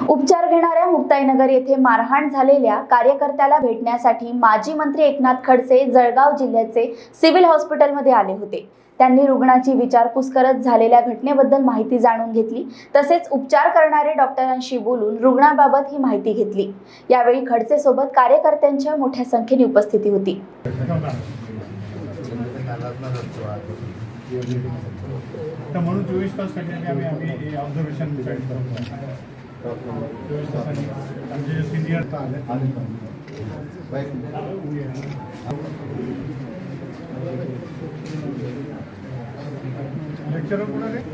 उपचार घेणाऱ्या मुक्ताईनगर येथे मारहाण झालेल्या कार्यकर्त्याला भेटण्यासाठी माजी मंत्री एकनाथ खडसे जळगाव जिल्ह्याचे सिव्हिल हॉस्पिटलमध्ये आले होते। त्यांनी रुग्णाची विचारपूस करत झालेल्या घटनेबद्दल माहिती जाणून घेतली, तसेच उपचार करणारे डॉक्टरांशी बोलून रुग्णाबाबत ही माहिती घेतली। यावेळी खडसे सोबत कार्यकर्त्यांच्या मोठ्या संख्येने उपस्थिती होती। म्हणून 24 तास आम्ही ऑब्झर्वेशन डिसाइड करतो। 24 तासांनी आमचे सिनियर आले लेक्चरर कोण आहे?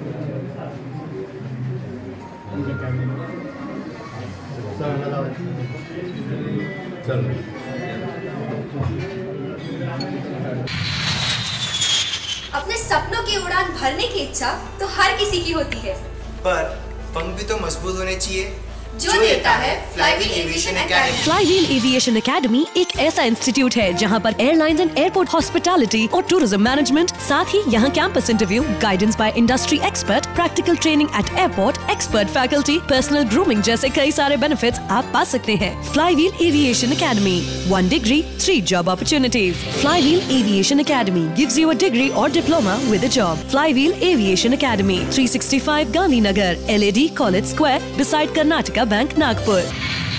अपने सपनों की उड़ान भरने की इच्छा तो हर किसी की होती है, पर पंख भी तो मजबूत होने चाहिए जो देता है Flywheel aviation academy. Flywheel aviation academy एक ऐसा इंस्टीट्यूट है जहां पर एयरलाइंस एंड एयरपोर्ट हॉस्पिटैलिटी और टूरिज्म मैनेजमेंट, साथ ही यहां campus interview, guidance by industry expert, practical training at airport, expert faculty, personal grooming जैसे कई सारे बेनिफिट्स आप पा सकते हैं। Flywheel aviation academy, 1 degree, 3 job opportunities। Flywheel aviation academy gives you a degree or diploma with a job। Flywheel aviation academy, 365 Gandhinagar, LAD College Square, beside Karnataka Bank, Nagpur।